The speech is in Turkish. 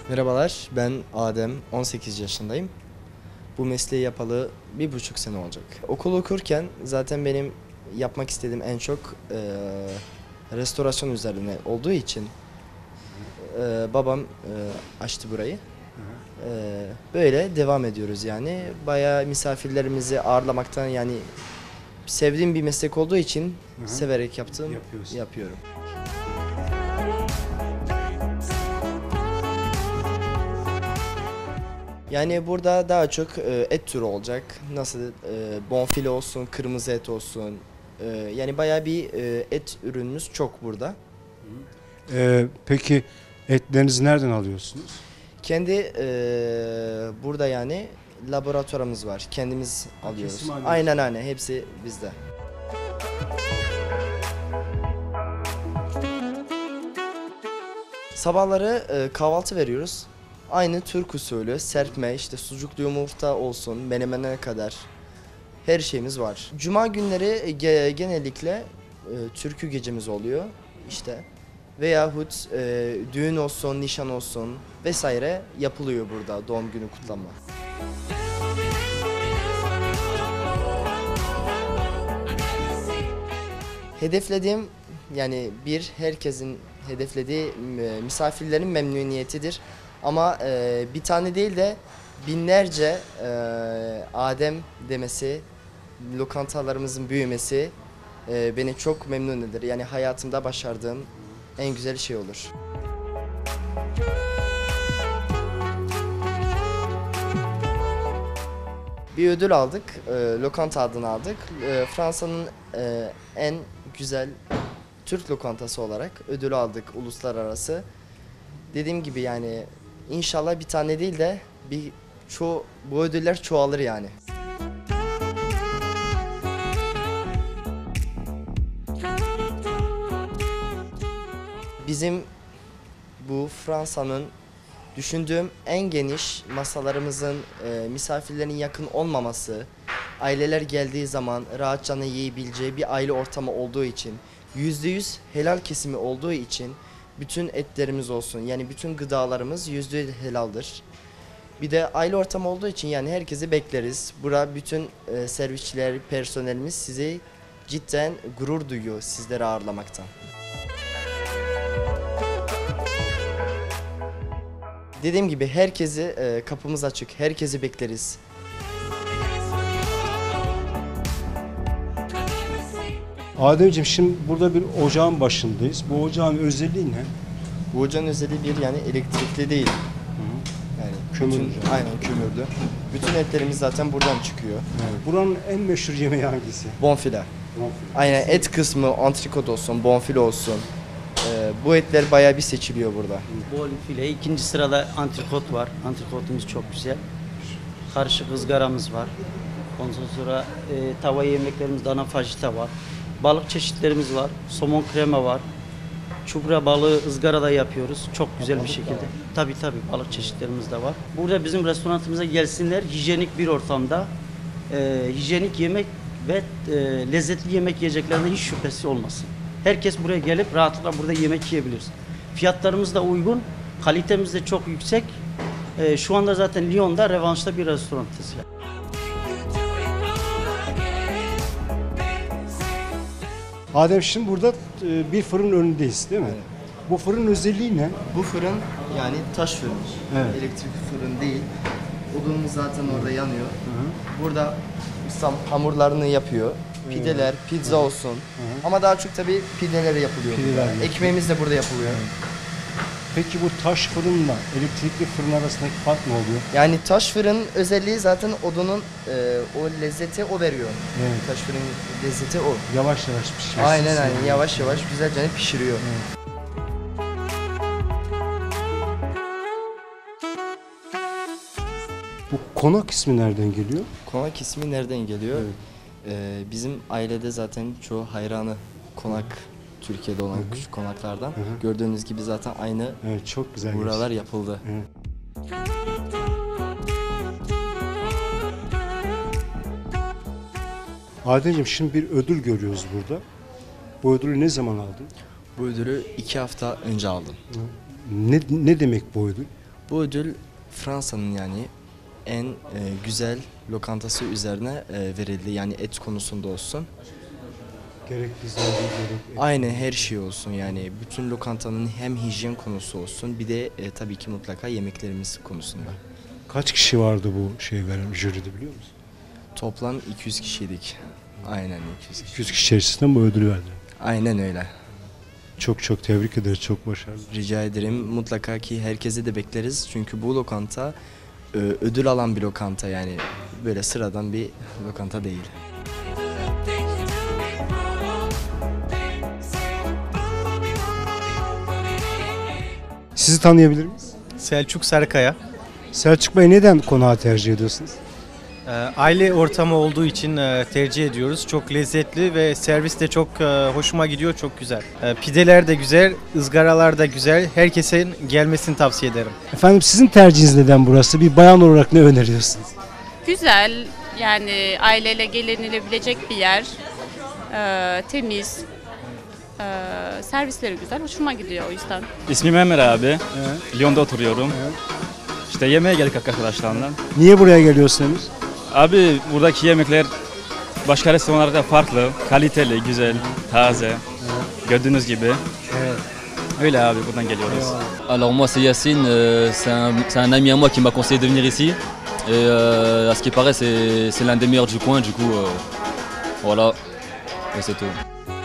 Merhabalar, ben Adem, 18 yaşındayım. Bu mesleği yapalı 1,5 sene olacak. Okul okurken zaten benim yapmak istediğim en çok restorasyon üzerine olduğu için babam açtı burayı. Böyle devam ediyoruz yani. Bayağı misafirlerimizi ağırlamaktan yani sevdiğim bir meslek olduğu için severek yapıyorum. Yani burada daha çok et türü olacak. Nasıl bonfile olsun, kırmızı et olsun. Yani bayağı bir et ürünümüz çok burada. Peki etlerinizi nereden alıyorsunuz? Kendi burada yani laboratuvarımız var. Kendimiz alıyoruz. kesim alıyorsunuz. Aynen hepsi bizde. Sabahları kahvaltı veriyoruz. Aynı Türk usulü serpme işte sucuklu yumurta olsun menemene kadar her şeyimiz var. Cuma günleri genellikle türkü gecemiz oluyor işte veyahut düğün olsun nişan olsun vesaire yapılıyor burada doğum günü kutlama. Hedeflediğim yani herkesin hedeflediği misafirlerin memnuniyetidir. Ama bir tane değil de binlerce Adem demesi, lokantalarımızın büyümesi beni çok memnun eder. Yani hayatımda başardığım en güzel şey olur. Bir ödül aldık, lokanta adını aldık. Fransa'nın en güzel Türk lokantası olarak ödül aldık uluslararası. Dediğim gibi yani inşallah bir tane değil de bu ödüller çoğalır yani. Bizim bu Fransa'nın düşündüğüm en geniş masalarımızın misafirlerin yakın olmaması, aileler geldiği zaman rahatça yiyebileceği bir aile ortamı olduğu için, %100 helal kesimi olduğu için bütün etlerimiz olsun yani bütün gıdalarımız %100 helaldir. Bir de aile ortamı olduğu için yani herkesi bekleriz. Burada bütün servisçiler, personelimiz sizi cidden gurur duyuyor sizleri ağırlamaktan. Dediğim gibi herkesi kapımız açık, herkesi bekleriz. Ademciğim şimdi burada bir ocağın başındayız. Bu ocağın özelliği ne? Bu ocağın özelliği bir yani elektrikli değil. Yani Kömür. aynen kömürlü. Bütün etlerimiz zaten buradan çıkıyor. Evet. Buranın en meşhur yemeği hangisi? Bonfile. Aynen et kısmı antrikot olsun, bonfile olsun. Bu etler bayağı bir seçiliyor burada. Bonfile, ikinci sırada antrikot var. Antrikotumuz çok güzel. Karışık ızgaramız var. Ondan sonra tava yemeklerimiz dana fajita var. Balık çeşitlerimiz var. Somon krema var. Çupra balığı ızgarada yapıyoruz. Çok güzel bir şekilde. Tabii balık çeşitlerimiz de var. Burada bizim restoranımıza gelsinler. Hijyenik bir ortamda hijyenik yemek ve lezzetli yemek yiyeceklerinde hiç şüphesi olmasın. Herkes buraya gelip rahatlıkla burada yemek yiyebilir. Fiyatlarımız da uygun, kalitemiz de çok yüksek. Şu anda zaten Lyon'da revanşta bir restorantız. Adem şimdi burada bir fırın önündeyiz değil mi? Evet. Bu fırın özelliği ne? Bu fırın yani taş fırın. Evet. Elektrik fırın değil. Odunumuz zaten orada yanıyor. Burada ustam hamurlarını yapıyor. Pideler, pizza olsun. Ama daha çok tabii pideler yapılıyor. Pideler burada. Ekmeğimiz de burada yapılıyor. Peki bu taş fırınla elektrikli fırın arasındaki fark ne oluyor? Yani taş fırın özelliği zaten odunun o lezzeti o veriyor. Evet. Taş fırın lezzeti o. Yavaş yavaş pişmesi. Aynen yavaş yavaş güzelce pişiriyor. Bu konak ismi nereden geliyor? Konak ismi nereden geliyor? Bizim ailede zaten çoğu hayranı konak. Türkiye'de olan küçük konaklardan. Gördüğünüz gibi zaten aynı Evet, çok güzel. buralar yapıldı. Evet. Ademciğim şimdi bir ödül görüyoruz burada. Bu ödülü ne zaman aldın? Bu ödülü 2 hafta önce aldım. Ne demek bu ödül? Bu ödül Fransa'nın yani en güzel lokantası üzerine verildi. Yani et konusunda olsun. Gerek güzelliği, gerek Aynı her şey olsun yani. Bütün lokantanın hem hijyen konusu olsun bir de tabii ki mutlaka yemeklerimiz konusunda. Kaç kişi vardı bu şey veren jüride biliyor musun? Toplam 200 kişiydik. Aynen 200 kişi. 200 kişi içerisinden bu ödülü verdiler. Aynen öyle. Çok çok tebrik ederiz, çok başarılı. Rica ederim. Mutlaka ki herkese de bekleriz. Çünkü bu lokanta ödül alan bir lokanta yani. Böyle sıradan bir lokanta değil. Sizi tanıyabilir miyiz? Selçuk Sarıkaya. Selçuk Bey neden konağı tercih ediyorsunuz? Aile ortamı olduğu için tercih ediyoruz. Çok lezzetli ve servis de çok hoşuma gidiyor, çok güzel. Pideler de güzel, ızgaralar da güzel. Herkesin gelmesini tavsiye ederim. Efendim sizin tercihiniz neden burası? Bir bayan olarak ne öneriyorsunuz? Güzel, yani aileyle gelinilebilecek bir yer. Temiz. Servisleri güzel, hoşuma gidiyor o yüzden. İsmim Emre abi. Lyon'da oturuyorum. İşte yemeğe geldik arkadaşlarla. Niye buraya geliyorsunuz? Abi buradaki yemekler başka restoranlarda farklı, kaliteli, güzel, taze. Gördüğünüz gibi. Öyle abi buradan geliyoruz. Alors moi c'est Yacine, c'est un ami à moi qui m'a conseillé de venir ici. Et à ce qui paraît c'est l'un des meilleurs du coin, du coup voilà, et c'est tout.